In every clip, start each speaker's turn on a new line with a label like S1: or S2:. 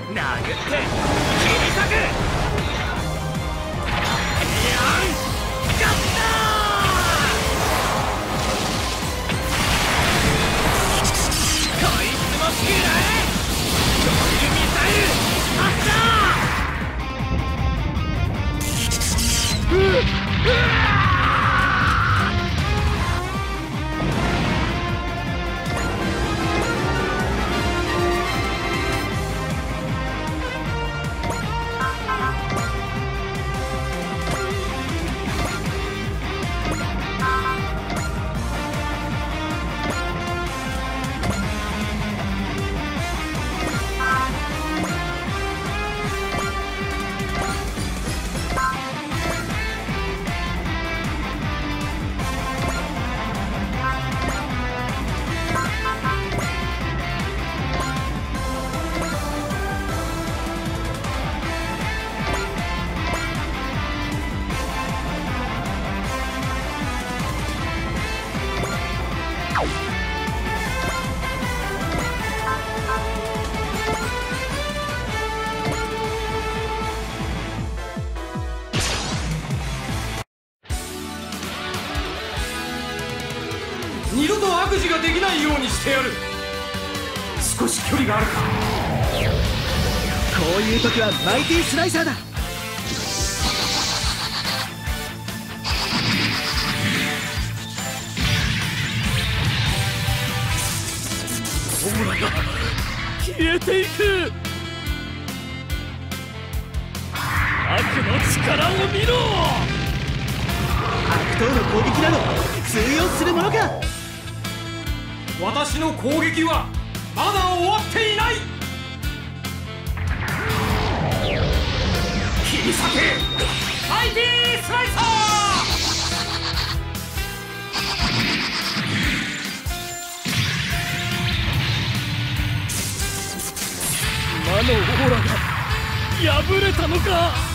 S1: 切り裂く。勝ったー。こいつも食らえ。ドリルミサイル発射。
S2: 二度と悪事ができないようにしてやる。少し距離があるか。
S3: こういう時はマイティスライサーだ。
S1: オーラが消えていく。悪の力を見ろ。
S3: 悪党の攻撃など通用するものか。
S2: 私の攻撃はまだ終わっていない。切り裂けマイティスライサ
S1: ー。魔のオーラが破れたのか。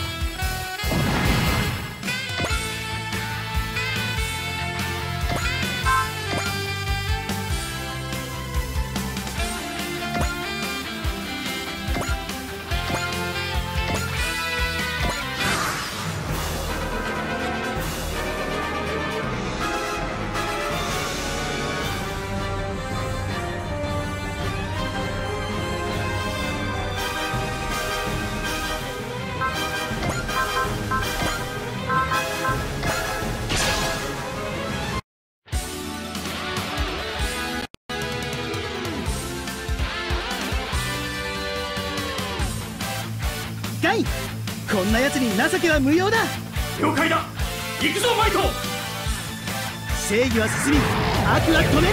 S3: ガイ、こんな奴に情けは無用だ。
S2: 了解だ。行くぞマイト。
S3: 正義は進み、悪は止める。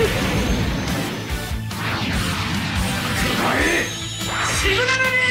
S2: シグナルビーム。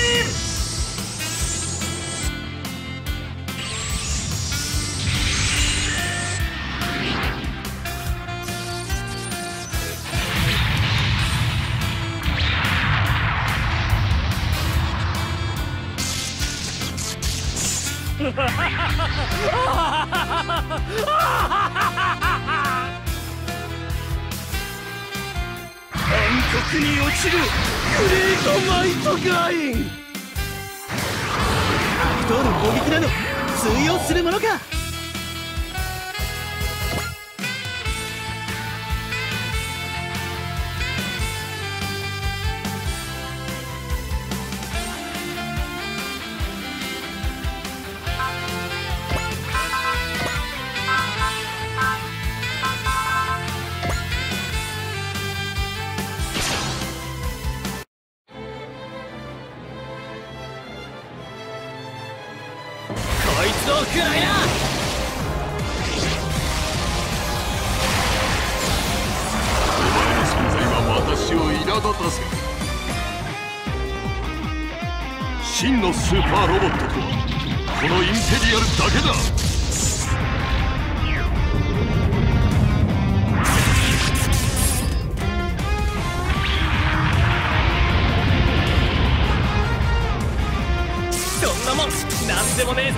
S1: 暗黒に落ちるグレートマイトガイン。
S3: 悪党の攻撃など通用するものか。
S1: こいつを食らいな。
S4: お前の存在は私を苛立たせ。真のスーパーロボットとはこのインペリアルだけだ。
S1: そんなもんなんでもねえぜ。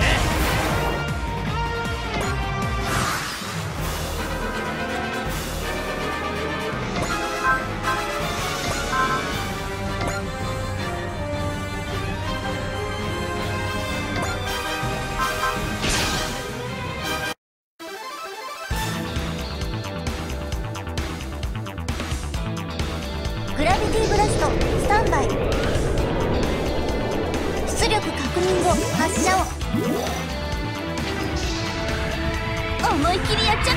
S5: グラビティブラストスタンバイ。出力確認後発射を。思いっきりやっちゃって。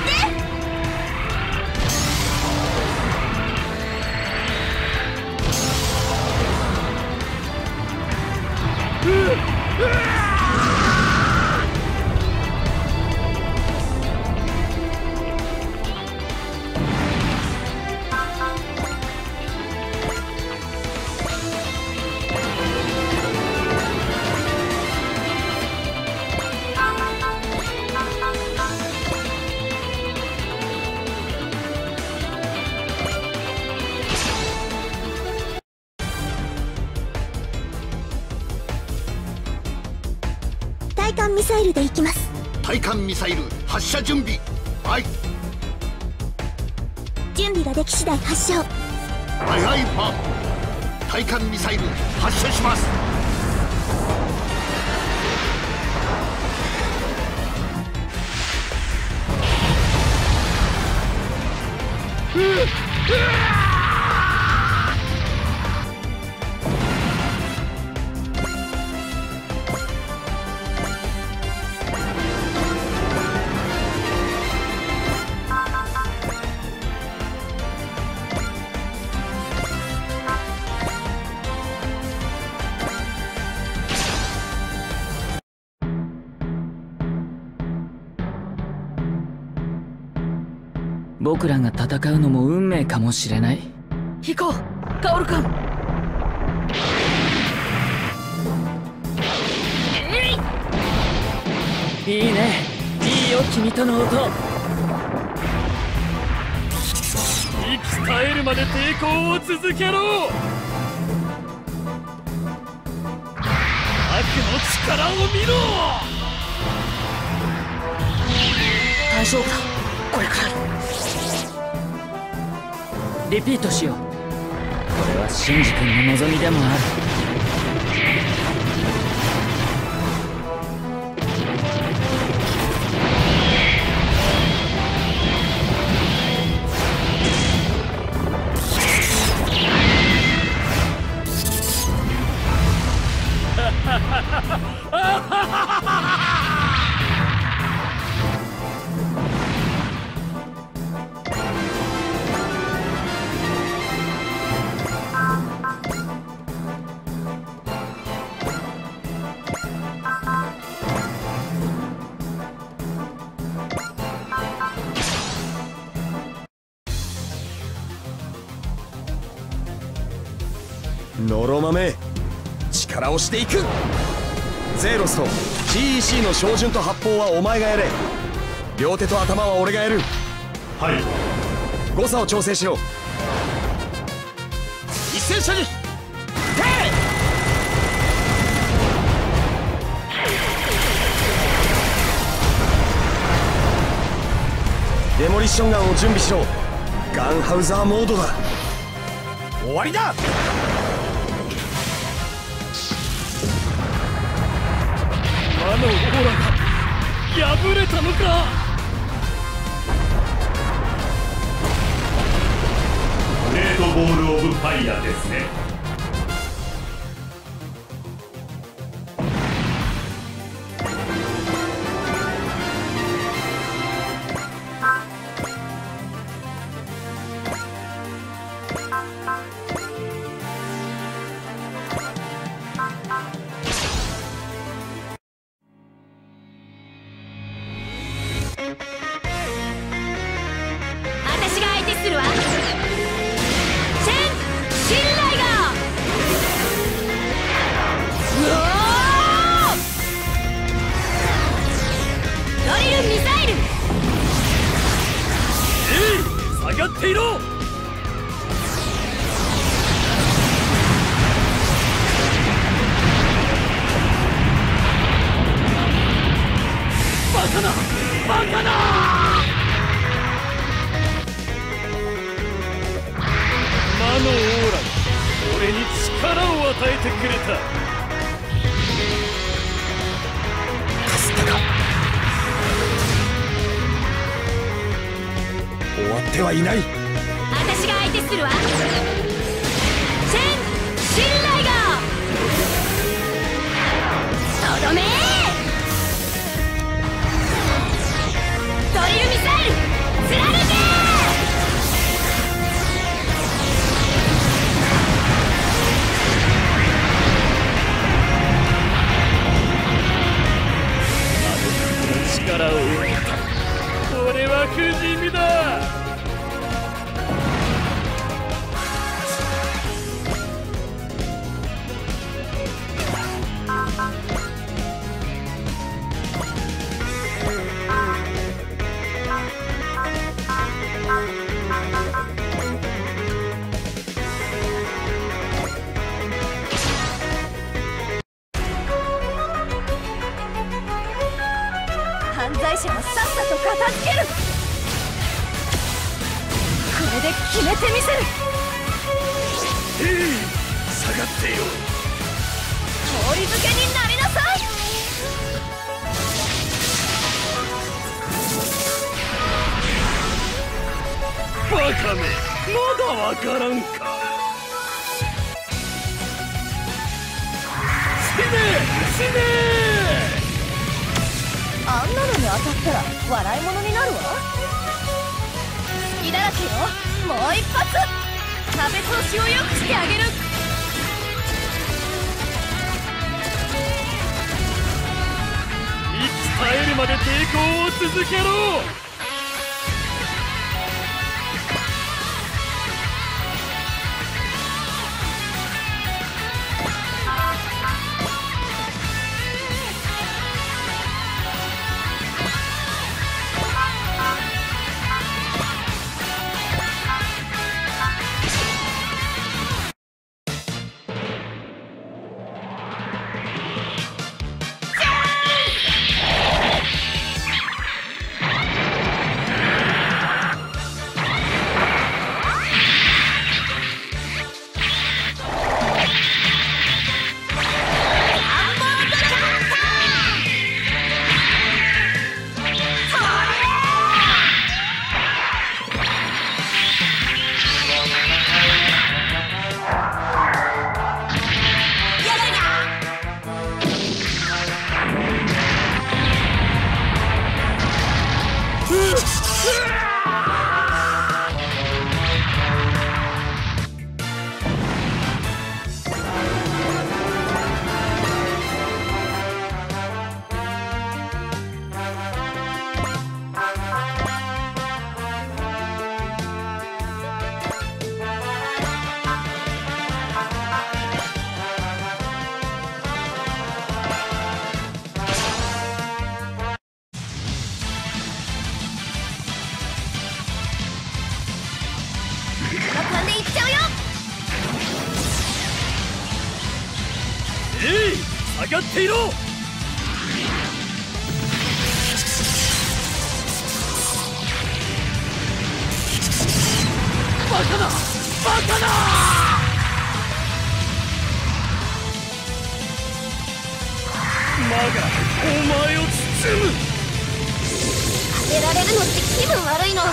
S5: 対艦ミサイルで行きます。
S6: 対艦ミサイル発射準備。はい。
S5: 準備ができ次第発射を。
S6: はいはいパー。対艦ミサイル発射します。
S7: 僕らが戦うのも運命かもしれない。行こう、カオル君。いいね、いいよ君との音。
S1: 息絶えるまで抵抗を続けろ。悪の力を見ろ。
S7: 大丈夫だ、これくらい。リピートしよう。これはシンジ君の望みでもある。
S3: ノロマメ、力をしていく。ゼーロスと GEC の照準と発砲はお前がやれ。両手と頭は俺がやる。
S2: はい。
S3: 誤差を調整しろ。一斉射撃。デモリッションガンを準備しろ。ガンハウザーモードだ。終わりだ。
S1: 魔のオーラが破れたのか。
S2: グレートボール・オブ・ファイヤーですね。
S5: 私が相手するわ。チェン・シンライガー。うおー！ドリルミサイル。
S1: 下がっていろ。バカなバカな。魔のオーラが俺に力を与えてくれた。
S3: かすったか。終わってはいない。
S5: 私が相手するわ。 片付ける。これで決めてみせる。
S4: 下がってよ。
S5: 氷漬けになりなさい。
S4: バカめ、まだわからんか。死ね
S5: あんなのに当たったら笑い物になるわ。隙だらけよ。もう一発風通しを良くしてあげる。
S4: 息絶えるまで抵抗を続けろ。下がっていろ。バカだ、バカだ。魔がお前を包む。
S5: 当てられるのって気分悪いの。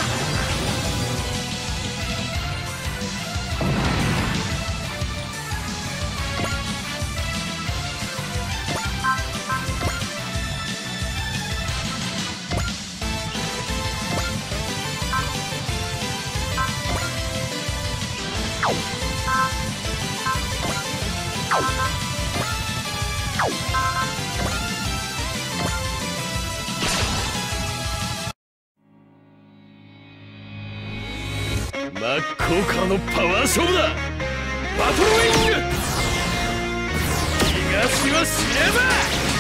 S4: 真っ向からのパワー勝負だ。バトルウィング。東は死ねば。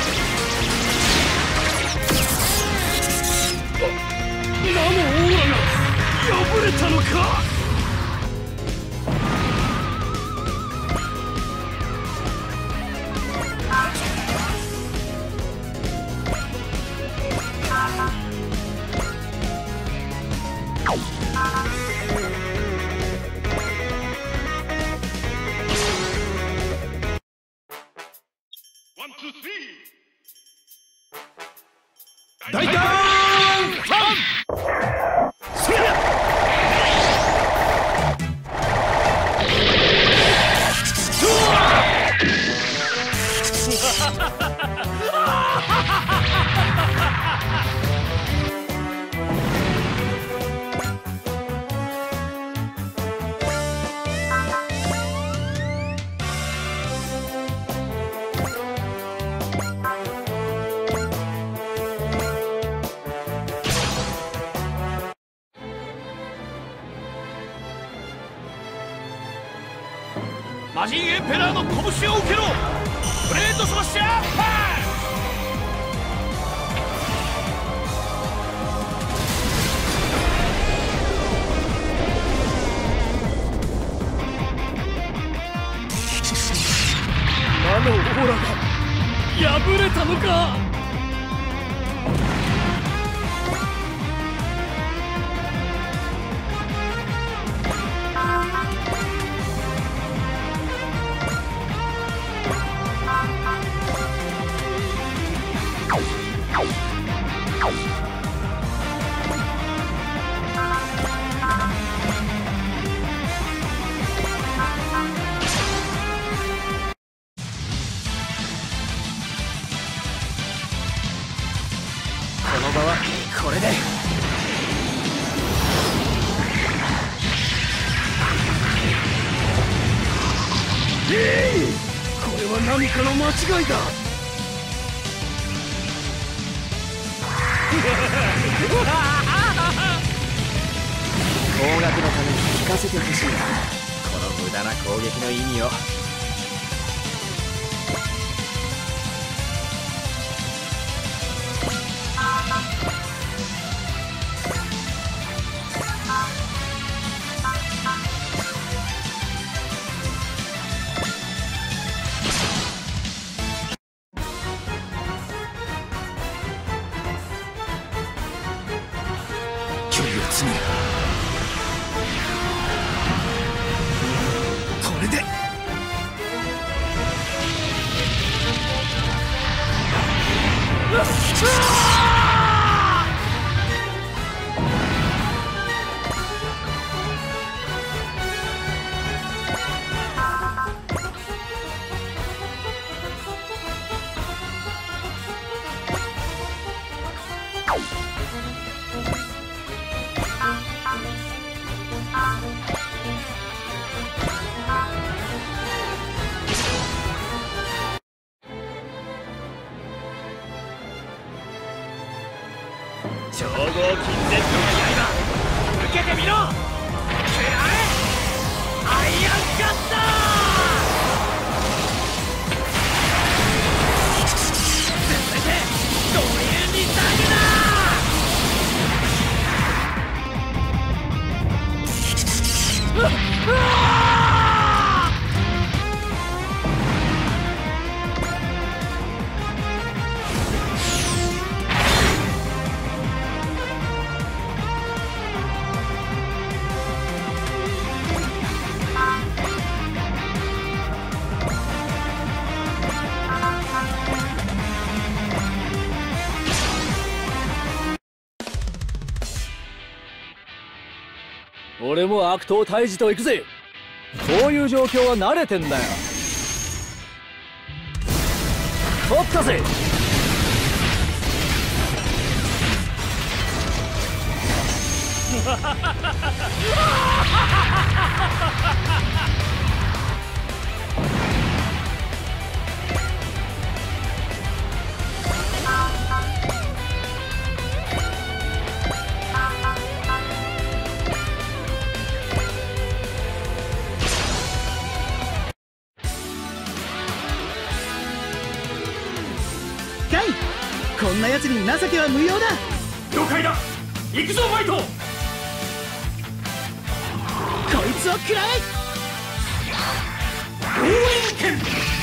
S4: 魔のオーラが破れたのか。
S2: 大胆ファン。それだ。
S1: 魔人エンペラーの拳を受けろ。ブレードスマッシャーパン
S4: 魔のオーラが破れたのか。
S3: れでこれは何かの間違いだ。
S7: 高額のために聞かせてほしいな、この無駄な攻撃の意味を。
S3: 距離を詰める。これで
S1: 超合金 Z の刃受けてみろ。食らえアイアンカッター。全てドリルミサイルだ。
S8: 俺も悪党退治と行くぜ。こういう状況は慣れてんだよ。取ったぜ。
S9: カイ、こんな奴に情けは無用だ。
S2: 了解だ。行くぞマイト。
S9: こいつを食らえ。
S2: 応援剣。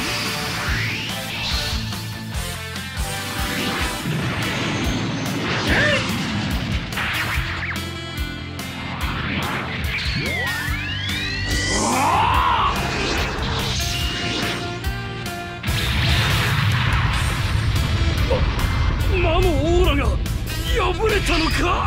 S1: 魔のオーラが破れたのか。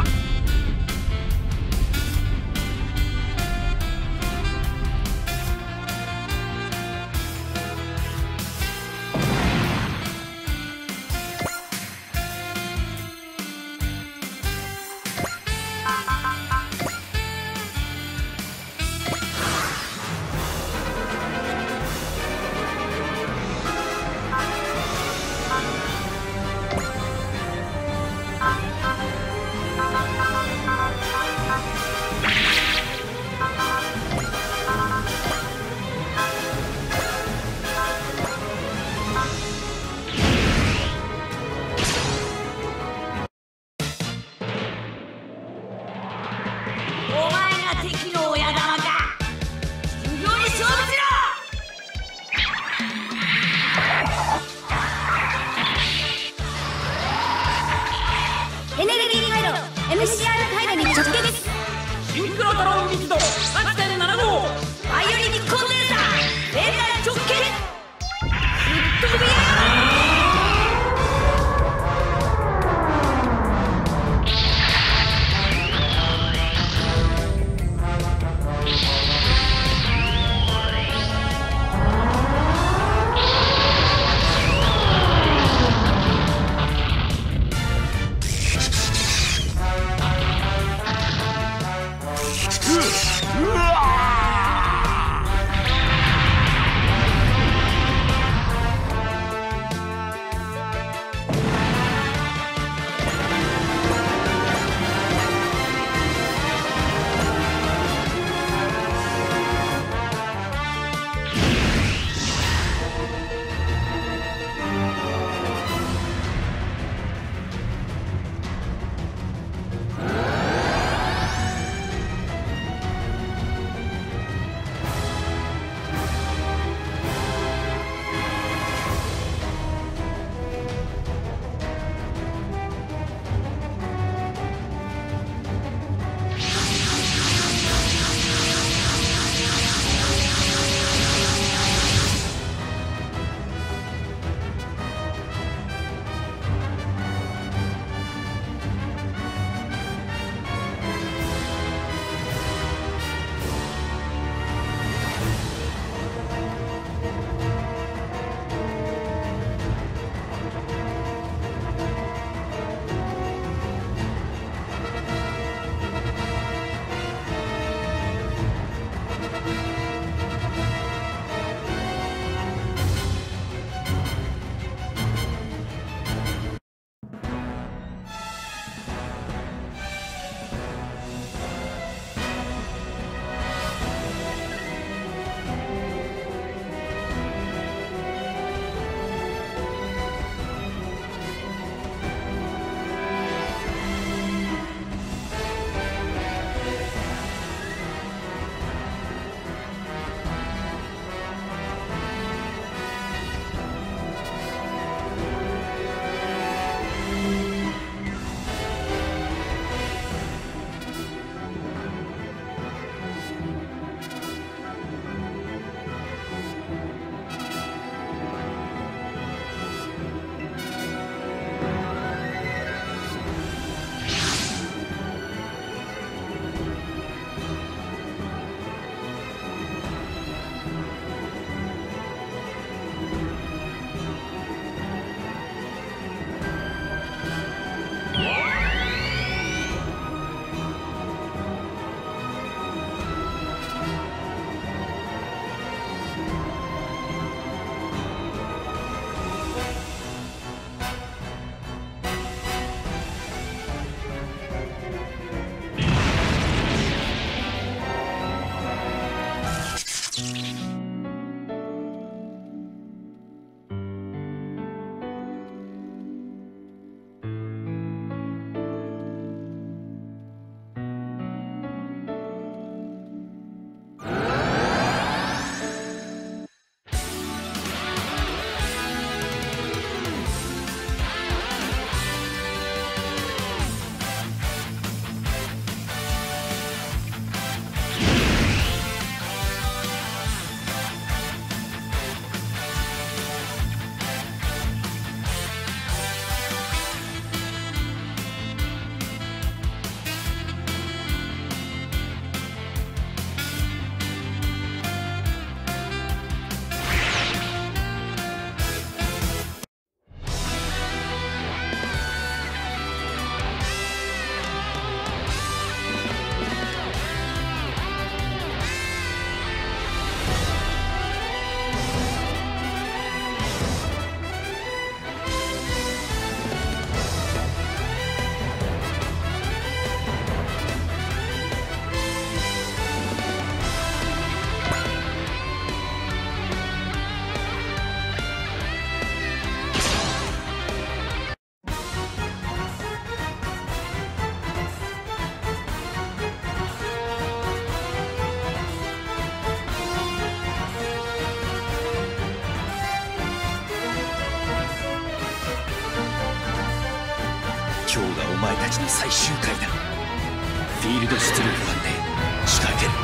S7: 今日がお前たちの最終回だ。フィールド出力版で仕掛ける。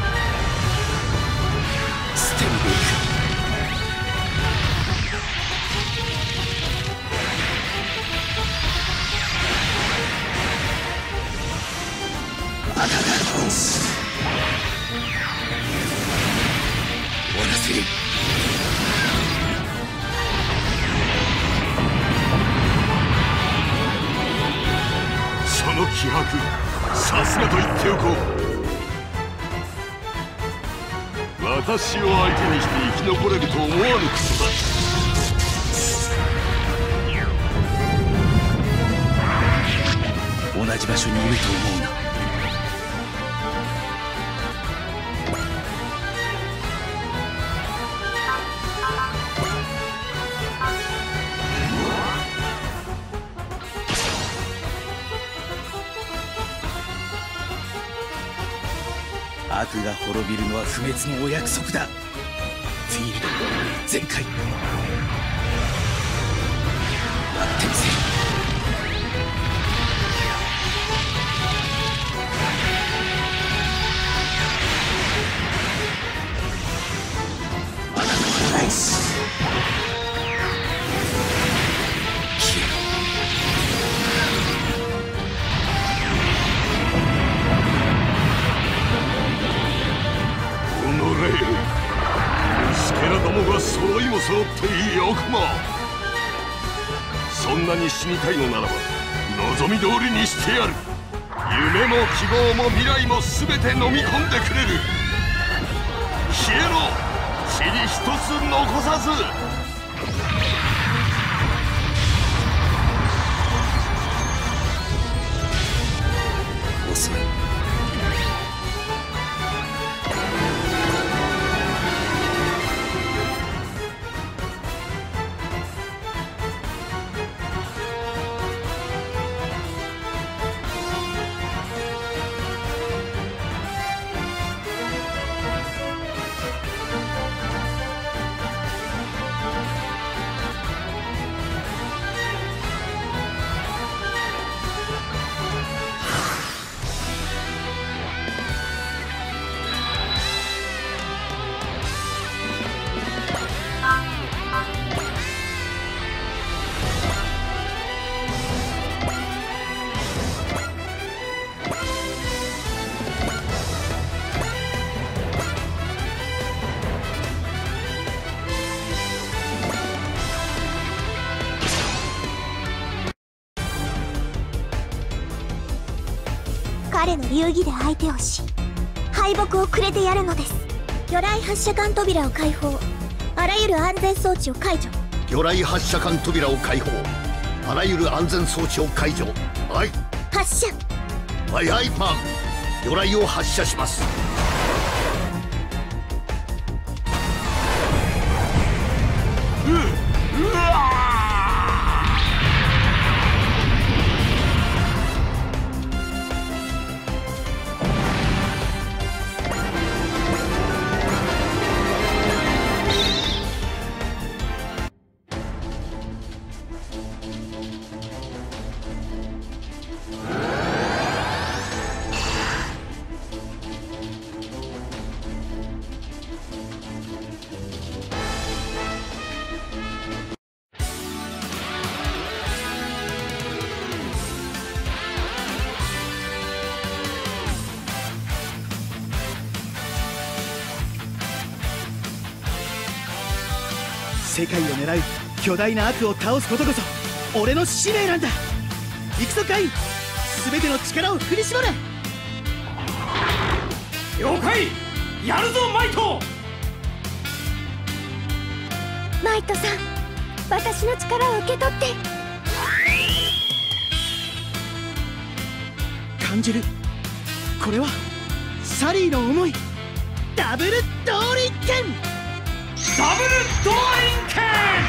S7: 捨てるべくまだだ。終わらせる。
S4: その気迫、さすがと言っておこう。私を相手にして生き残れると思わぬことだ。
S7: 同じ場所にいると思うな。悪が滅びるのは不滅のお約束だ。フィールド全開。待ってみせる。まだ終わらないし。虫けらどもが揃いも揃ってよくも。そんなに死にたいのならば望み通りにしてやる。夢も希望も未来も全て飲み込んでくれる。消えろ、塵一つ残さず。遅い。
S5: 彼の流儀で相手をし敗北をくれてやるのです。魚雷発射管扉を開放。あらゆる安全装置を解除。
S6: 魚雷発射管扉を開放。あらゆる安全装置を解除。はい。
S5: 発射。
S6: はいはいパン。魚雷を発射します。
S9: 世界を狙う巨大な悪を倒すことこそ俺の使命なんだ。行くぞカイン、全ての力を振り絞れ。
S2: 了解。やるぞマイト。
S5: マイトさん、私の力を受け取って。
S9: 感じる。これはサリーの思い。ダブル動輪剣。
S2: ダブル動輪剣。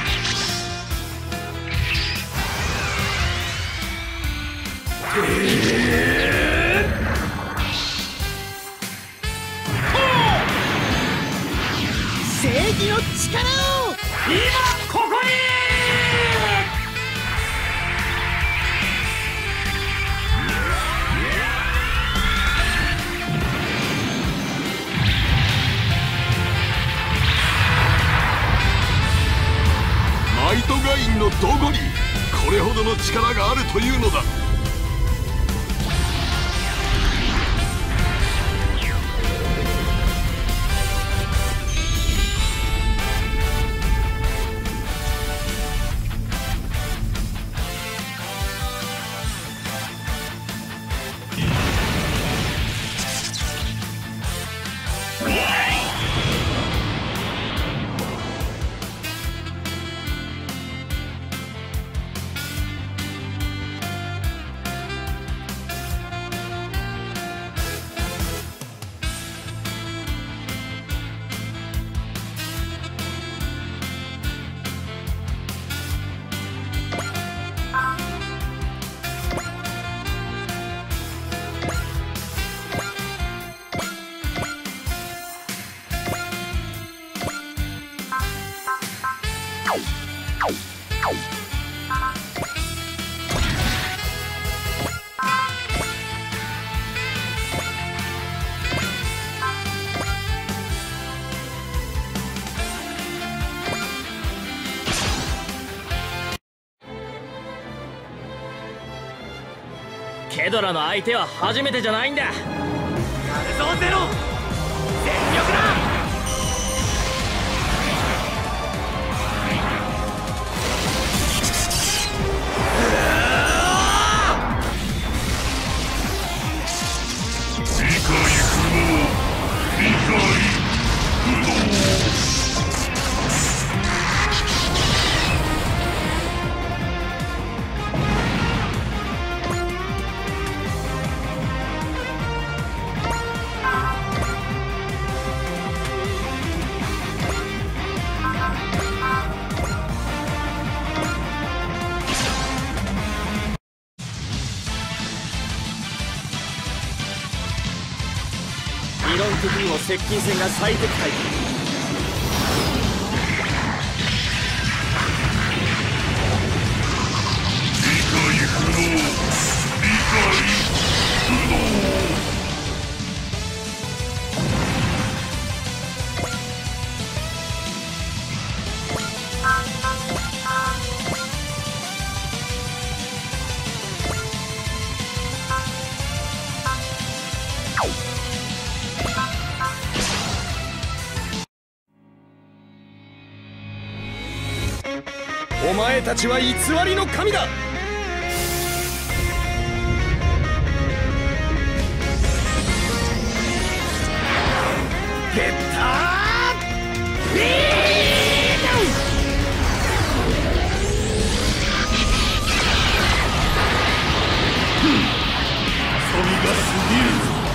S9: 正義の力を
S2: 今ここに。
S7: マイトガインのどこにこれほどの力があるというのだ。
S1: ケドラの相手は初めてじゃないんだ。やるぞゼロ、全力だ。
S8: 理論的にも接近戦が最適解。
S3: お前たちは偽りの神だ。ゲッタービーム。
S7: 遊びが過ぎるぞ。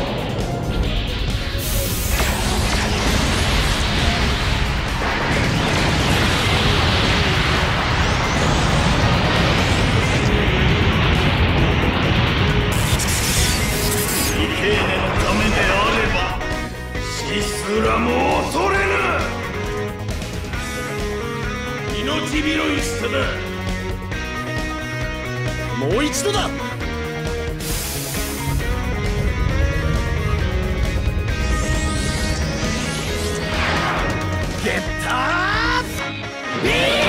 S7: すらも恐れぬ。命拾いしたな。
S3: もう一度だ。ゲッタービーム。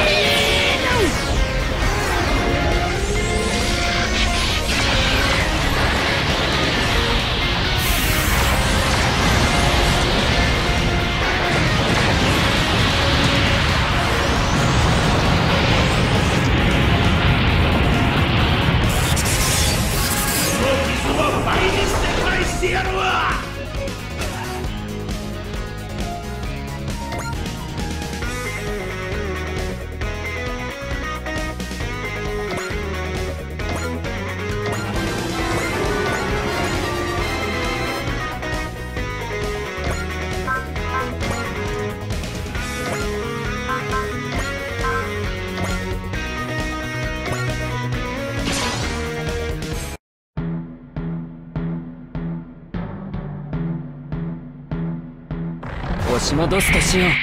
S8: 押し戻すとしよう。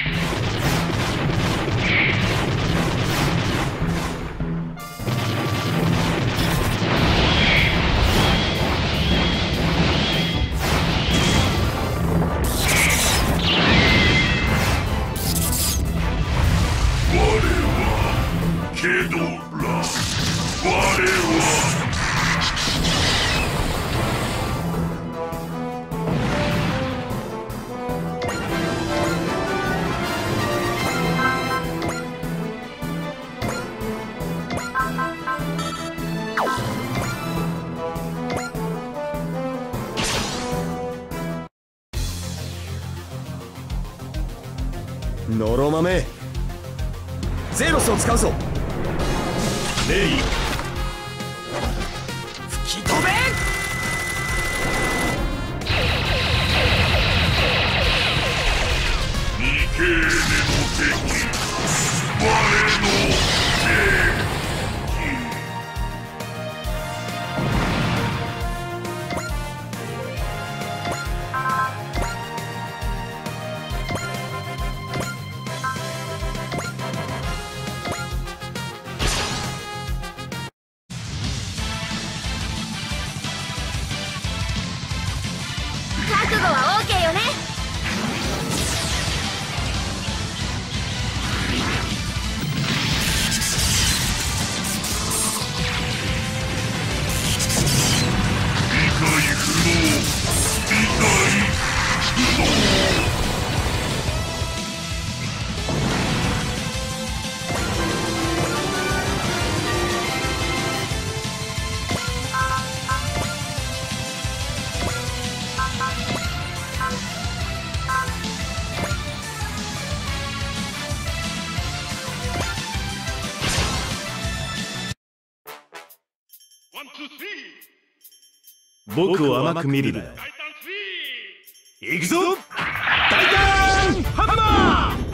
S3: ノロマメゼロスを使うぞ。レイ吹き飛べ。
S7: ニケーネの敵我の敵。
S5: 覚悟は OK よね。
S7: 理解不能、理解不能。
S9: 僕を甘く見るな。行くぞタイタンハンマー。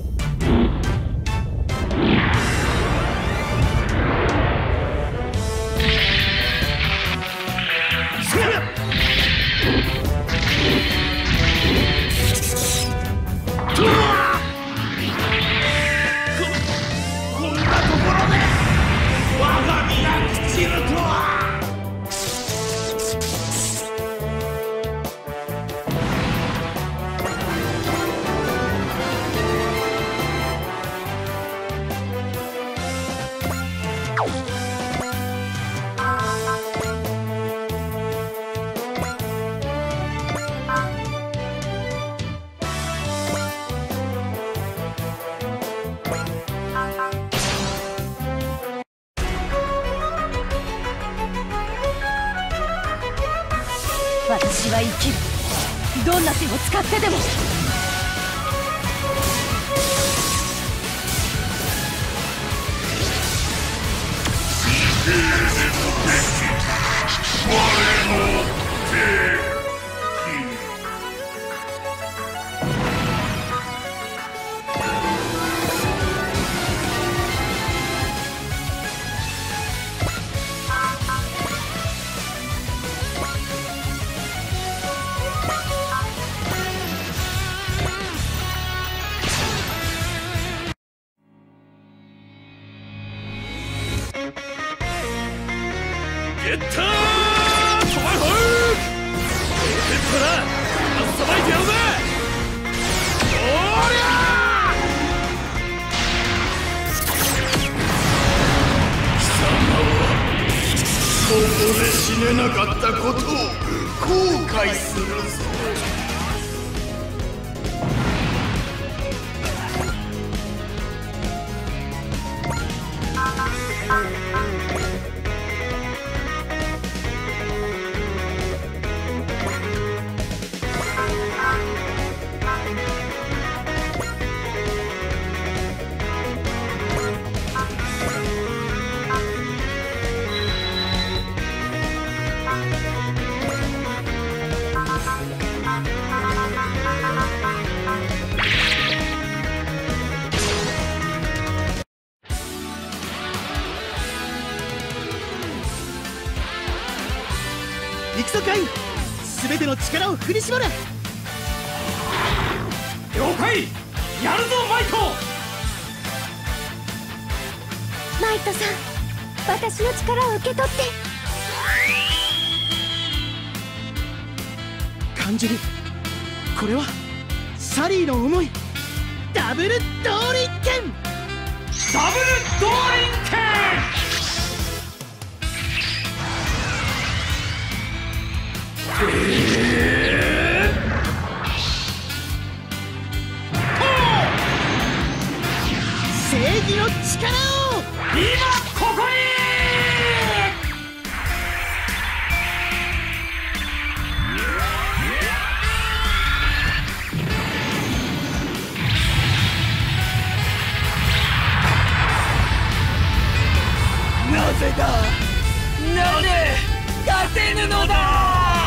S1: こんなところで我が身が朽ちるとは。
S10: 私は生きる。どんな手を使ってでも。
S1: ゲッタートマホーク。ロケットだ。さばいてやるぜ。おりゃ貴様はここで死ねなかったことを後悔するぞ。
S9: 行くぞカイン。全ての力を振り絞れ。
S2: 了解。 かい。やるぞマイト。
S5: マイトさん、私の力を受け取って。
S9: 感じる。これはサリーの思い。ダブル動輪剣。
S2: ダブル動輪剣。
S9: 正義の力を
S2: 今ここに。
S1: なぜだ、なぜ勝てぬのだ。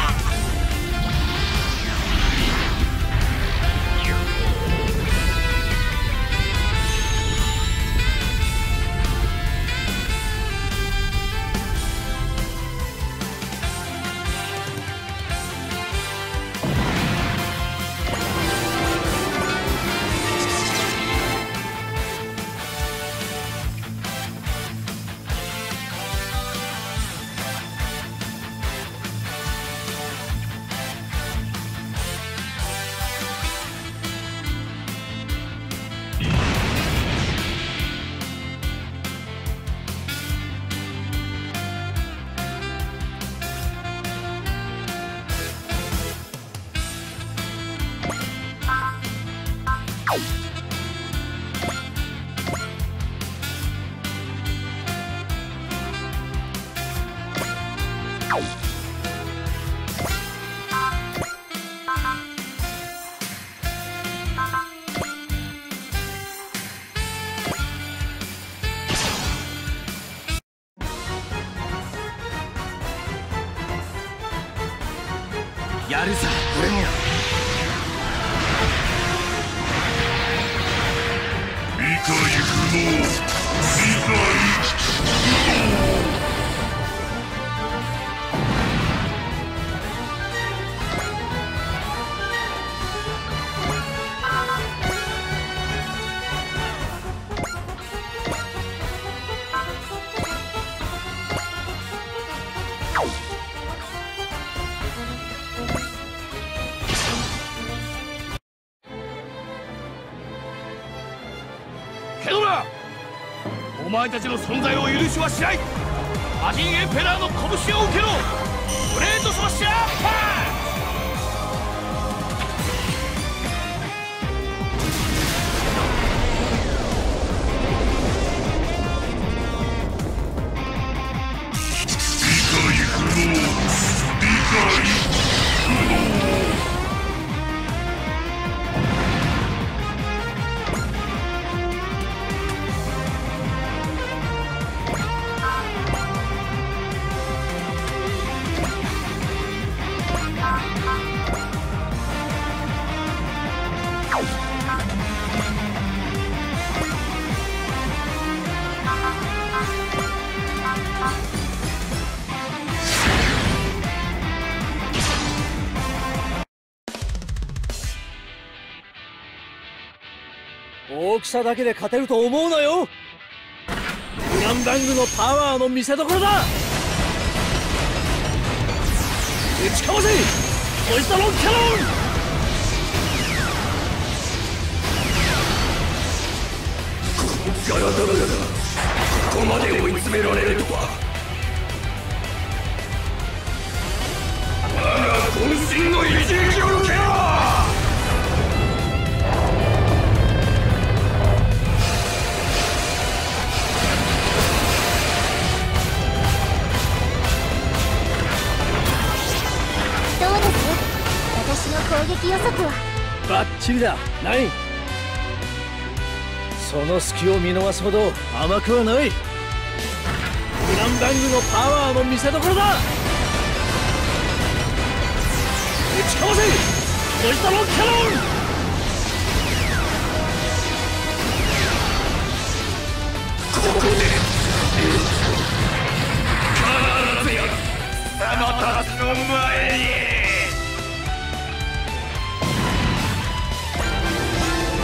S2: やるさ俺も。
S4: 理解不能、理解不能。
S7: ケドラ、お前たちの存在を許しはしない。魔人エンペラーの拳を受けろ。ブレードスマッシャーパンチ。
S8: 大きさだけで勝てると思うなよ。ウランバングのパワーの見せ所だ。打ちかわせポイズドロンキャノン。
S3: ガラダラだがここまで追い詰められるとは。我が渾身の一撃を受けろ。
S5: どうです？私の攻撃予測は。
S8: バッチリだ。ナイン、その隙を見逃すほど甘くはない。ウランバングのパワーの見せ所だ。打ちかわせポイズドロンキャノン。
S3: ここで必ずやあなたたちの前に。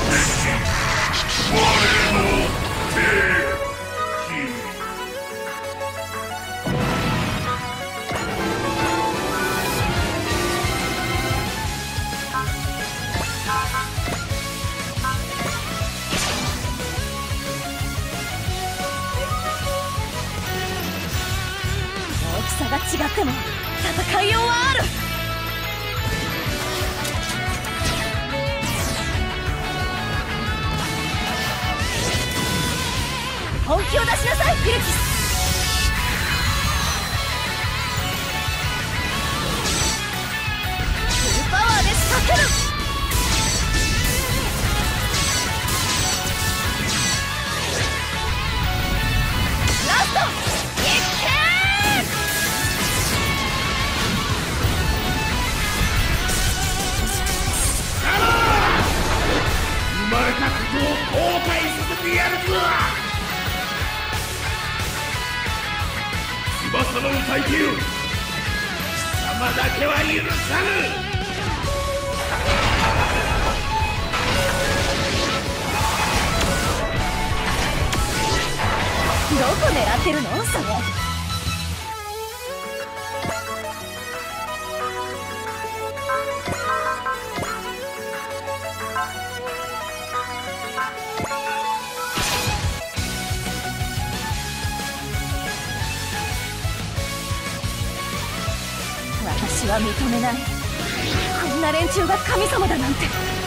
S10: 大きさが違っても戦いようはある。本気を出しなさい、フィルキス。フルパワーで仕掛ける。ラストいっけー。
S1: 生まれたことを後悔させてやるぞ。翼の歌い手よ、貴様だけは許さぬ。
S10: どこ狙ってるのそれ。私は認めない。こんな連中が神様だなんて。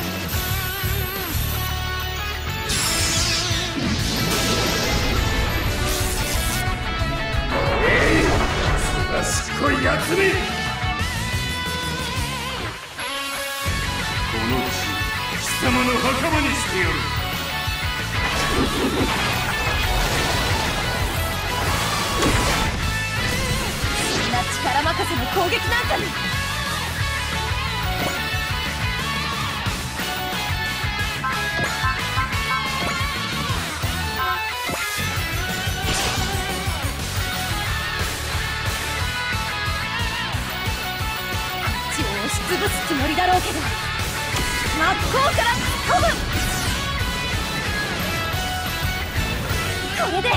S1: すっごいやつめ。この地、貴様の墓場にしてやる。
S10: そんな力任せの攻撃なんかに。潰すつもりだろうけど、真っ向から飛ぶ。これで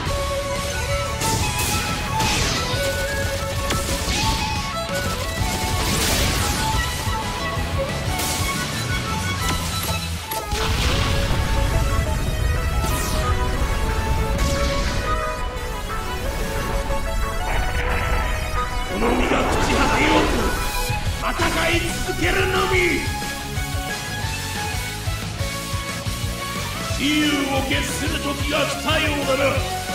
S1: この身が朽ち果てようと戦い続けるのみ。自由を決する時が来たようだな。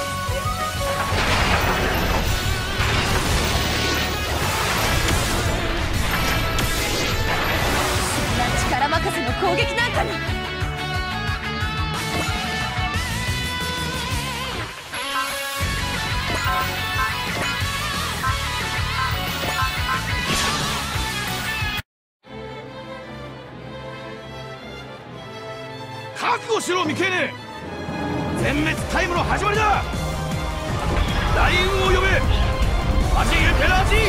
S10: そんな力任せの攻撃なんかに。
S2: 覚悟しろミケーネ。全滅タイムの始まりだ。大運を呼べアジエペラジ。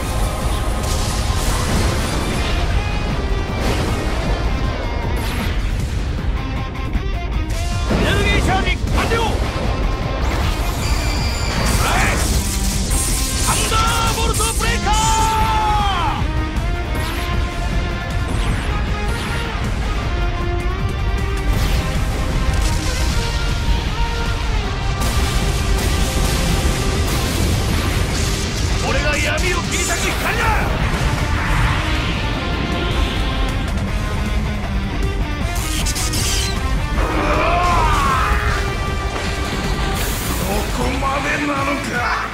S2: エネルギーチャージ完了。サンダーボルトブレイカー。俺が闇を切り裂く光だ。
S1: ここまでなのか。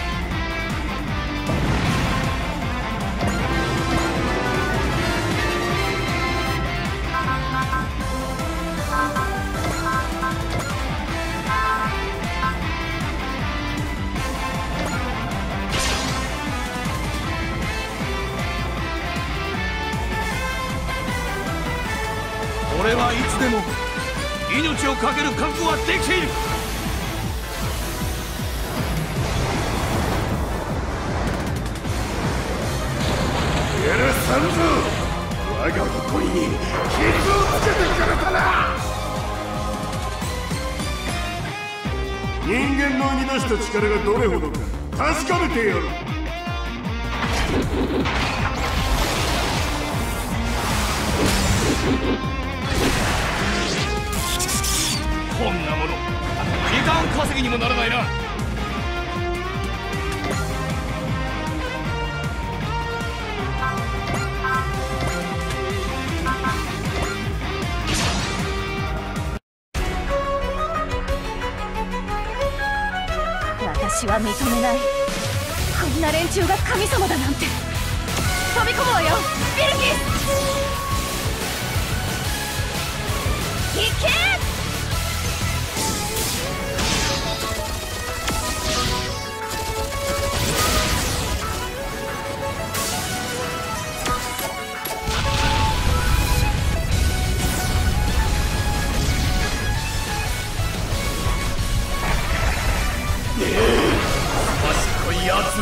S2: 俺はいつでも命を懸ける覚悟はできている。
S1: 許さんぞ。
S7: 我が誇りに傷をつけてくれたな。人間の生み出した力がどれほどか確かめてやる。
S2: こんなもの時間稼ぎにもならないな。
S10: 私は認めない。こんな連中が神様だなんて。飛び込むわよビルキス。行け。
S7: そ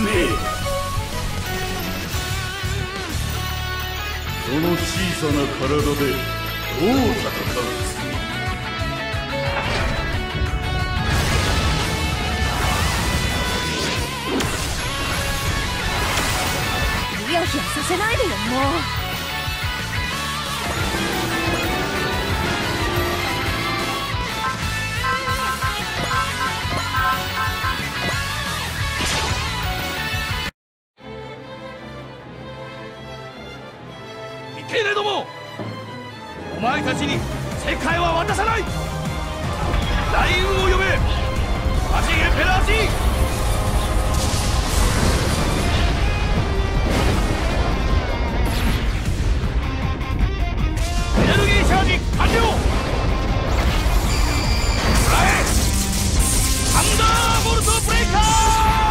S7: の小さな体でどう戦うつもり。
S10: ヒヤヒヤさせないでよもう。
S2: けれどもお前たちに世界は渡さない。大運を呼べマジエペラージ。エネルギーチャージ完了。サンダーボルトブレイカー。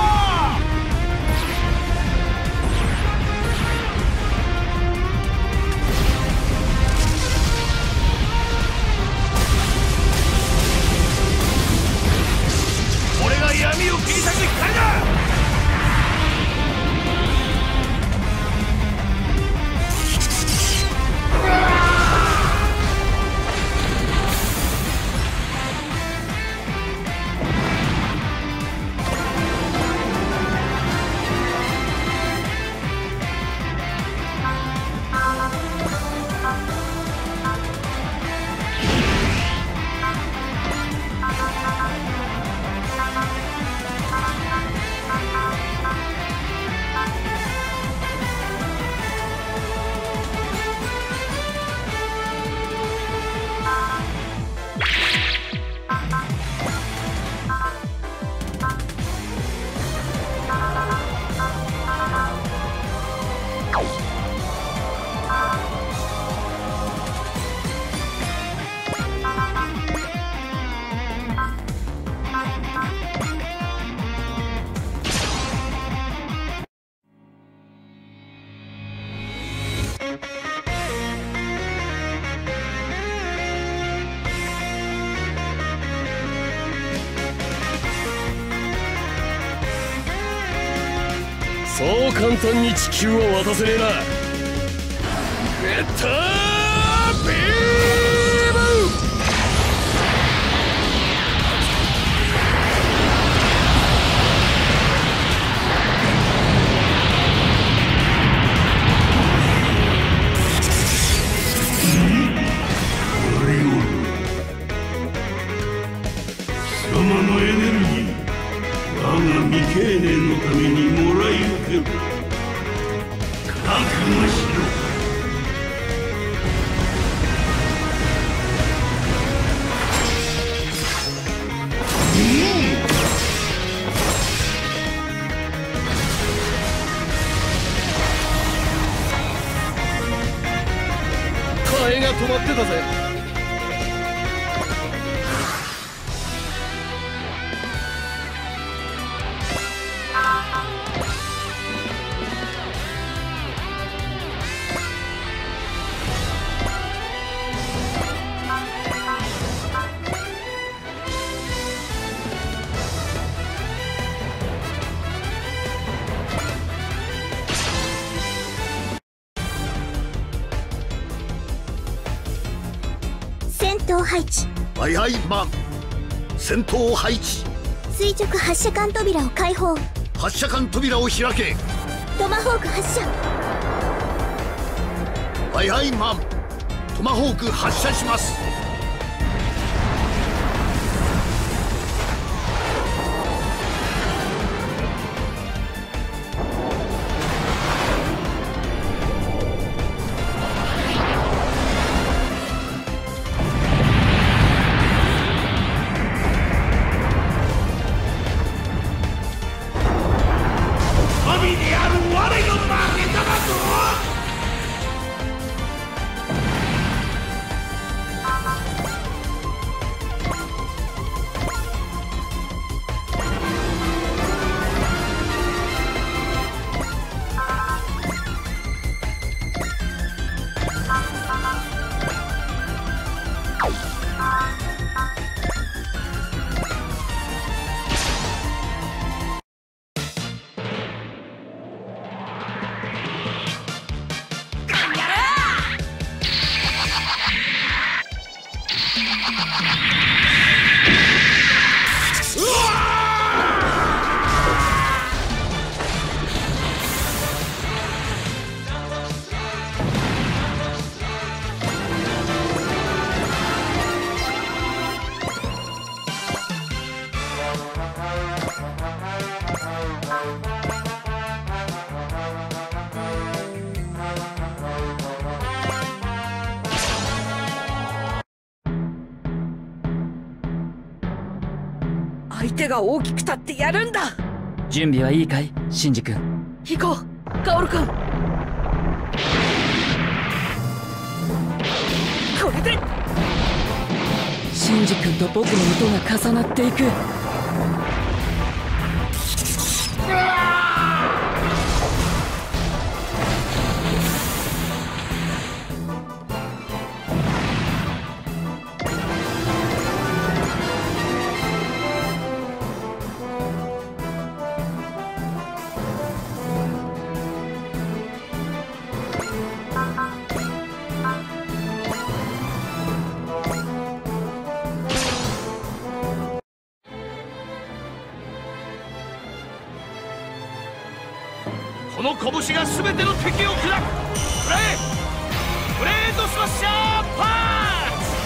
S2: 闇を切り裂く光だ。
S3: そう簡単に地球は渡せねえな。ゲッタービーム。
S7: 貴様のエネルギー我が未経年のためにもらい受ける。覚悟しろ。
S3: ハエが止まってたぜ。
S5: 頭配置。
S6: はいはいマン、戦闘配置。
S5: 垂直発射管扉を開放。
S6: 発射管扉を開け。
S5: トマホーク発射。
S6: はいはいマン、トマホーク発射します。
S10: 相手が大きく立ってやるんだ。
S1: 準備はいいかいシンジ君。
S10: 行こうカオル君。これで
S1: シンジ君と僕の音が重なっていく。
S2: この拳が全ての敵を砕く。プレートスマッシャーパーツ。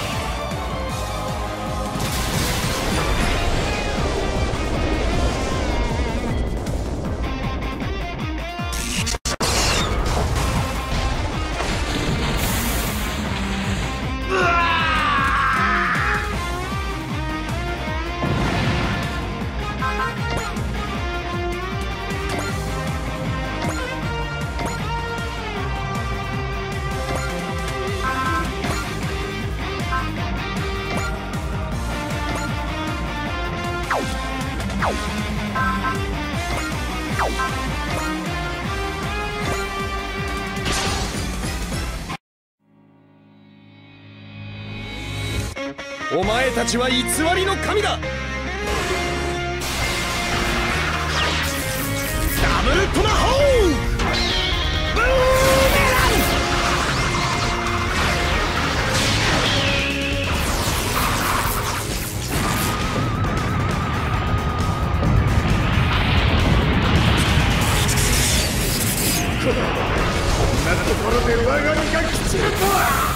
S3: お前たちは偽りの神だ。ダブルトマホークブーメラン。こんなところで我が身が来ちるとは。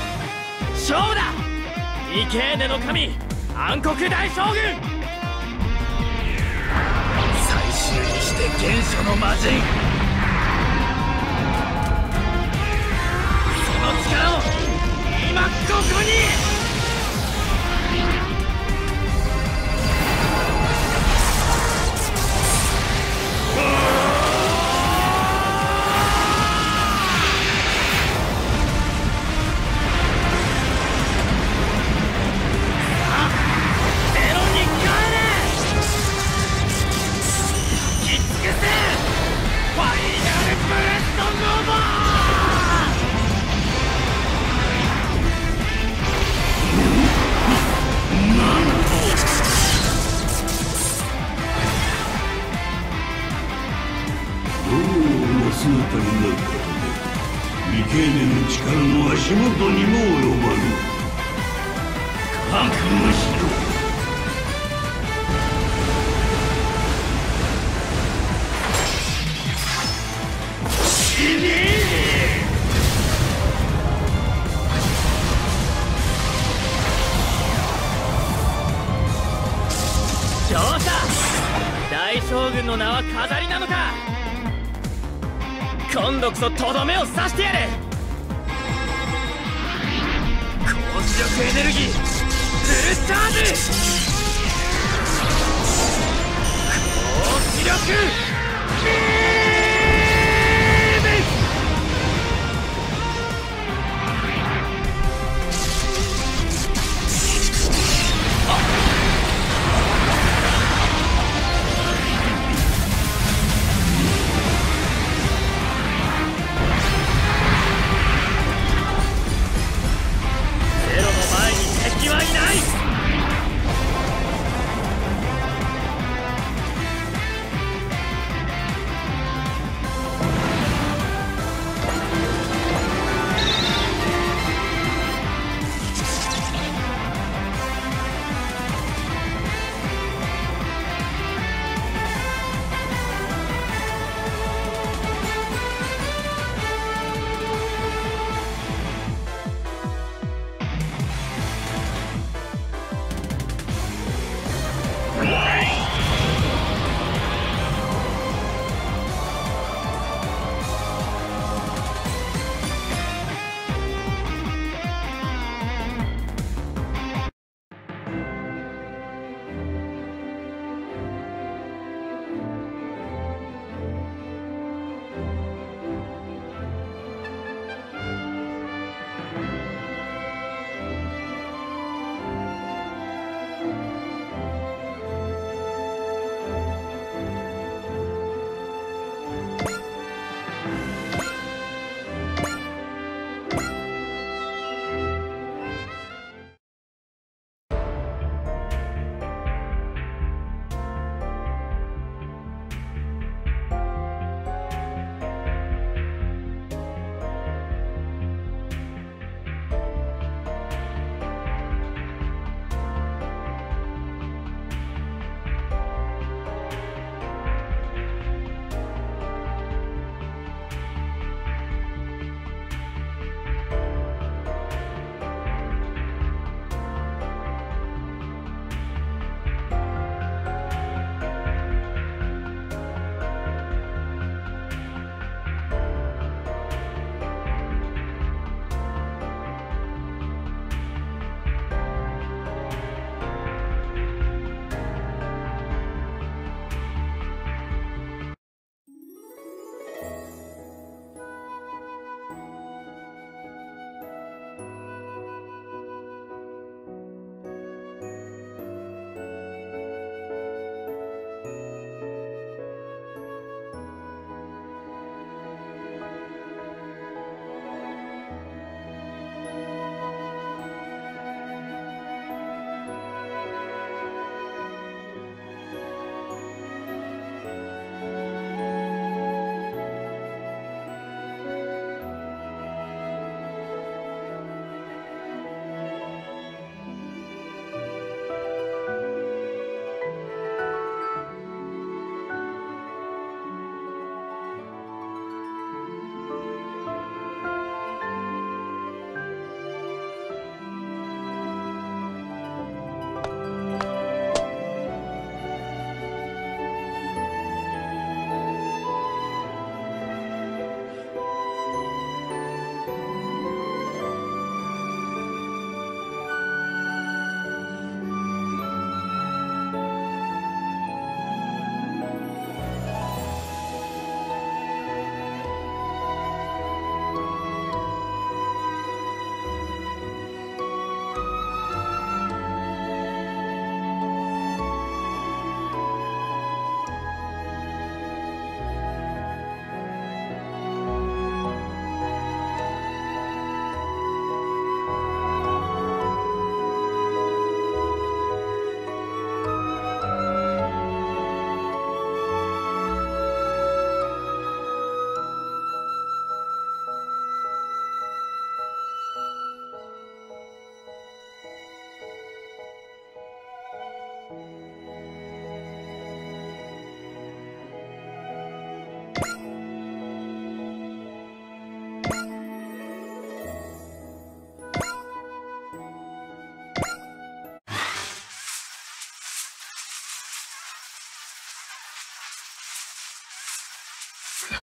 S1: 勝負だ。イケーネの神暗黒大将軍。 にして原初の魔人、その力を今ここに。
S11: 姿になったので未経年の力の足元にも及ばぬ。覚悟しろ。死ね
S1: どうした？大将軍の名は飾りなのか？今度こそとどめを刺してやる。高視力エネルギーフルチャージ。高視力ビーム